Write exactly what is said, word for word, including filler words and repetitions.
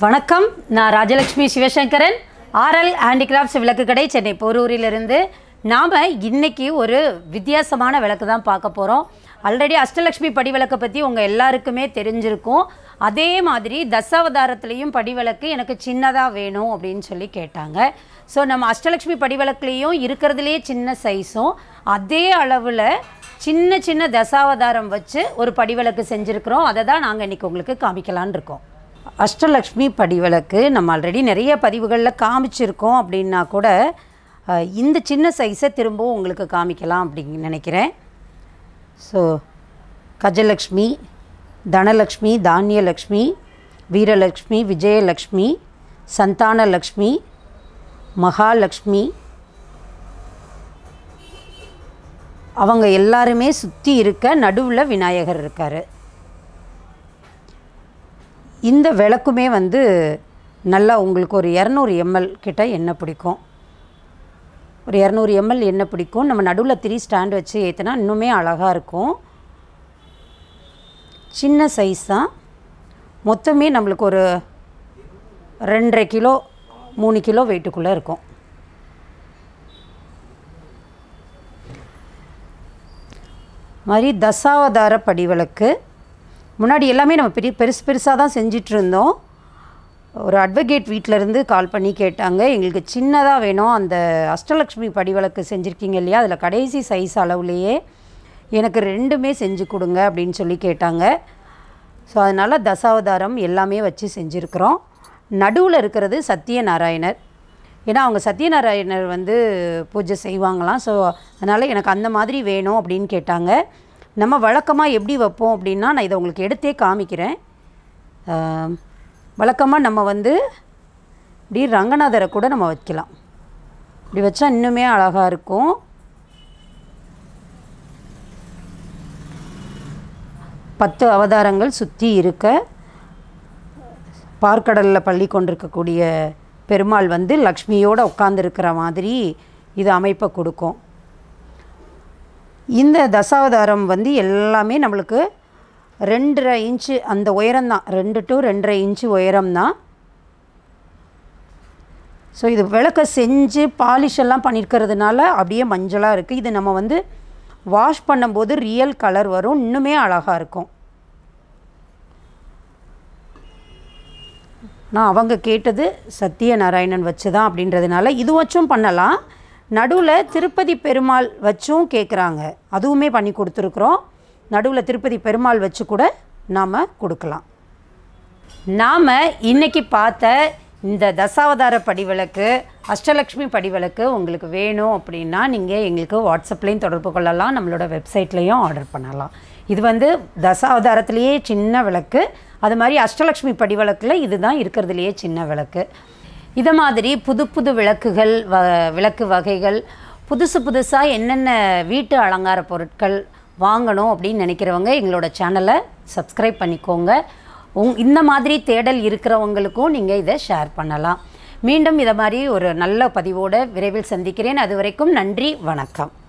வணக்கம், நான் Rajalakshmi Sivasankaran, RL Handicrafts Vilakkukadai Chennai போரூரிலிருந்து. நாம் இன்றைக்கி ஒரு வித்தியாசமான விளக்கு தான் பார்க்க போகிறோம். ஆல்ரெடி அஷ்டலக்ஷ்மி படிவிளக்கை பற்றி உங்கள் எல்லாருக்குமே தெரிஞ்சிருக்கும். அதே மாதிரி தசாவதாரத்துலேயும் படிவிளக்கு எனக்கு சின்னதாக வேணும் அப்படின்னு சொல்லி கேட்டாங்க. ஸோ நம்ம அஷ்டலக்ஷ்மி படிவிளக்குலேயும் இருக்கிறதுலே சின்ன சைஸும் அதே அளவில் சின்ன சின்ன தசாவதாரம் வச்சு ஒரு படிவிளக்கு செஞ்சுருக்கிறோம். அதை தான் நாங்கள் இன்றைக்கி உங்களுக்கு காமிக்கலான் இருக்கோம். அஷ்டலக்ஷ்மி படிவிளக்கு நம்ம ஆல்ரெடி நிறைய பதிவுகளில் காமிச்சிருக்கோம். அப்படின்னா கூட இந்த சின்ன சைஸை திரும்பவும் உங்களுக்கு காமிக்கலாம் அப்படின்னு நினைக்கிறேன். ஸோ கஜலக்ஷ்மி, தனலக்ஷ்மி, தானியலக்ஷ்மி, வீரலக்ஷ்மி, விஜயலக்ஷ்மி, சந்தானலக்ஷ்மி, மகாலக்ஷ்மி, அவங்க எல்லாருமே சுற்றி இருக்க நடுவில் விநாயகர் இருக்கார். இந்த விளக்குமே வந்து நல்லா உங்களுக்கு ஒரு இரநூறு எம்எல் கிட்ட எண்ணெய் பிடிக்கும். ஒரு இரநூறு எம்எல் எண்ணெய் பிடிக்கும். நம்ம நடுவில் த்ரீ ஸ்டாண்ட் வச்சு ஏற்றினா இன்னுமே அழகாக இருக்கும். சின்ன சைஸ் தான். மொத்தமே நம்மளுக்கு ஒரு ரெண்டரை கிலோ மூணு கிலோ வெயிட்டுக்குள்ளே இருக்கும். மாதிரி தசாவதார படிவிளக்கு முன்னாடி எல்லாமே நம்ம பெரிய பெருசு பெருசாக தான் செஞ்சிட்ருந்தோம். ஒரு அட்வொகேட் வீட்டிலேருந்து கால் பண்ணி கேட்டாங்க, எங்களுக்கு சின்னதாக வேணும், அந்த அஷ்டலக்ஷ்மி படிவிளக்கு செஞ்சுருக்கீங்க இல்லையா, அதில் கடைசி சைஸ் அளவுலேயே எனக்கு ரெண்டுமே செஞ்சு கொடுங்க அப்படின்னு சொல்லி கேட்டாங்க. ஸோ அதனால் தசாவதாரம் எல்லாமே வச்சு செஞ்சுருக்கிறோம். நடுவில் இருக்கிறது சத்தியநாராயணர். ஏன்னா அவங்க சத்தியநாராயணர் வந்து பூஜை செய்வாங்களாம். ஸோ அதனால் எனக்கு அந்த மாதிரி வேணும் அப்படின்னு கேட்டாங்க. நம்ம வழக்கமாக எப்படி வைப்போம் அப்படின்னா, நான் இதை உங்களுக்கு எடுத்தே காமிக்கிறேன். வழக்கமாக நம்ம வந்து இப்படி ரங்கநாதரை கூட நம்ம வைக்கலாம். இப்படி வச்சா இன்னுமே அழகாக இருக்கும். பத்து அவதாரங்கள் சுற்றி இருக்க பார்க்கடலில் பள்ளி கொண்டிருக்கக்கூடிய பெருமாள் வந்து லக்ஷ்மியோடு உட்காந்துருக்கிற மாதிரி இது அமைப்பை கொடுக்கும். இந்த தசாவதாரம் வந்து எல்லாமே நம்மளுக்கு ரெண்டரை இன்ச்சு அந்த உயரம்தான், ரெண்டு டு ரெண்டரை இன்ச்சு உயரம்தான். ஸோ இது விளக்க செஞ்சு பாலிஷெல்லாம் பண்ணியிருக்கிறதுனால அப்படியே மஞ்சளாக இருக்குது. இது நம்ம வந்து வாஷ் பண்ணும்போது ரியல் கலர் வரும், இன்னுமே அழகாக இருக்கும். நான் அவங்க கேட்டது சத்தியநாராயணன் வச்சு தான் அப்படின்றதுனால இது வச்சும் பண்ணலாம். நடுவில் திருப்பதி பெருமாள் வச்சும் கேட்குறாங்க, அதுவுமே பண்ணி கொடுத்துருக்குறோம். நடுவில் திருப்பதி பெருமாள் வச்சு கூட நாம் கொடுக்கலாம். நாம் இன்றைக்கி பார்த்த இந்த தசாவதார படிவிளக்கு, அஷ்டலக்ஷ்மி படிவிளக்கு உங்களுக்கு வேணும் அப்படின்னா நீங்கள் எங்களுக்கு வாட்ஸ்அப்லேயும் தொடர்பு கொள்ளலாம், நம்மளோட வெப்சைட்லேயும் ஆர்டர் பண்ணலாம். இது வந்து தசாவதாரத்துலேயே சின்ன விளக்கு, அது மாதிரி அஷ்டலக்ஷ்மி படிவிளக்கில் இது தான் இருக்கிறதுலையே சின்ன விளக்கு. இதை மாதிரி புது புது விளக்குகள் வ விளக்கு வகைகள் புதுசு புதுசாக என்னென்ன வீட்டு அலங்கார பொருட்கள் வாங்கணும் அப்படின்னு நினைக்கிறவங்க எங்களோட சேனலை சப்ஸ்கிரைப் பண்ணிக்கோங்க. உங் இந்த மாதிரி தேடல் இருக்கிறவங்களுக்கும் நீங்கள் இதை ஷேர் பண்ணலாம். மீண்டும் இதை மாதிரி ஒரு நல்ல பதிவோடு விரைவில் சந்திக்கிறேன். அது வரைக்கும் நன்றி, வணக்கம்.